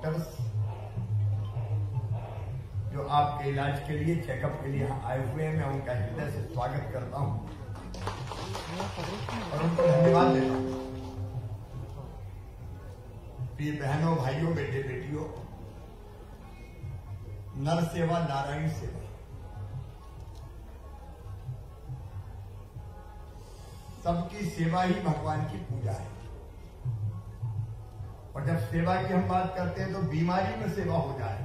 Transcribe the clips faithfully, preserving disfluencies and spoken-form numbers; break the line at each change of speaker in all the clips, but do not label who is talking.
Doctors जो आपके इलाज के लिए, चेकअप के लिए यहाँ आए हुए हैं, मैं उनका हृदय से स्वागत करता हूँ और उनको धन्यवाद देता हूँ। प्रिय बहनों, भाइयों, बेटे बेटियों, नर सेवा नारायण सेवा। सबकी सेवा ही भगवान की पूजा है। और जब सेवा की हम बात करते हैं तो बीमारी में सेवा हो जाए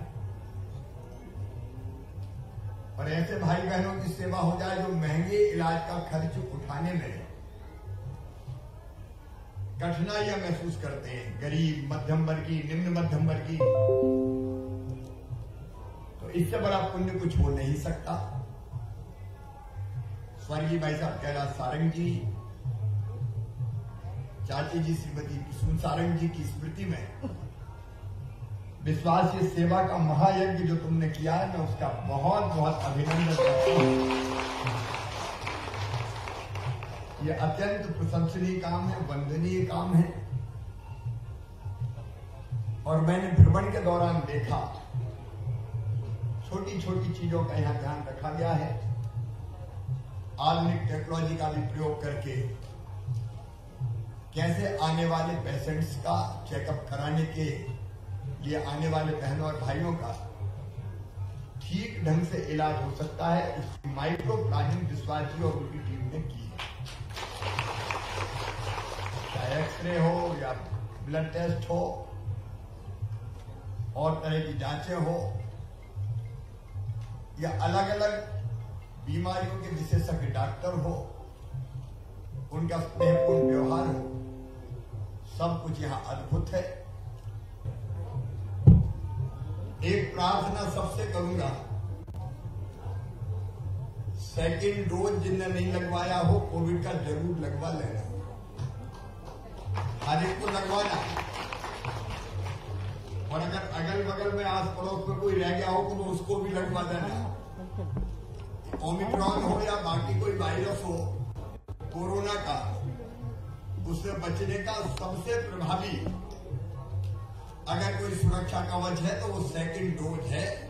और ऐसे भाई बहनों की सेवा हो जाए जो महंगे इलाज का खर्च उठाने में कठिनाइयां महसूस करते हैं, गरीब, मध्यम वर्गीय, निम्न मध्यम वर्गीय, तो इससे बड़ा पुण्य कुछ हो नहीं सकता। स्वर्गीय भाई साहब कैलाश सारंग जी, चाची जी श्रीमती कुसुम सारंग जी की स्मृति में विश्वास ये सेवा का महायज्ञ जो तुमने किया है, मैं उसका बहुत बहुत अभिनंदन करता हूं। ये अत्यंत प्रशंसनीय काम है, वंदनीय काम है। और मैंने भ्रमण के दौरान देखा छोटी छोटी चीजों का यहाँ ध्यान रखा गया है। आधुनिक टेक्नोलॉजी का भी प्रयोग करके कैसे आने वाले पेशेंट्स का चेकअप कराने के लिए आने वाले बहनों और भाइयों का ठीक ढंग से इलाज हो सकता है, उसकी माइक्रो प्लानिंग विश्वास जी और उनकी टीम ने की है। चाहे एक्सरे हो या ब्लड टेस्ट हो और तरह की जांचें हो या अलग अलग बीमारियों के विशेषज्ञ डॉक्टर हो, उनका स्नेहपूर्ण व्यवहार हो, सब कुछ यहाँ अद्भुत है। एक प्रार्थना सबसे करूंगा, सेकेंड डोज जिनने नहीं लगवाया हो कोविड का जरूर लगवा लेना, हर एक को लगवाना। और अगर अगल बगल में आस पड़ोस में कोई रह गया हो तो उसको भी लगवा देना। ओमिक्रॉन हो या बाकी कोई वायरस हो, कोरोना का, उससे बचने का सबसे प्रभावी अगर कोई सुरक्षा कवच है तो वो सेकंड डोज है।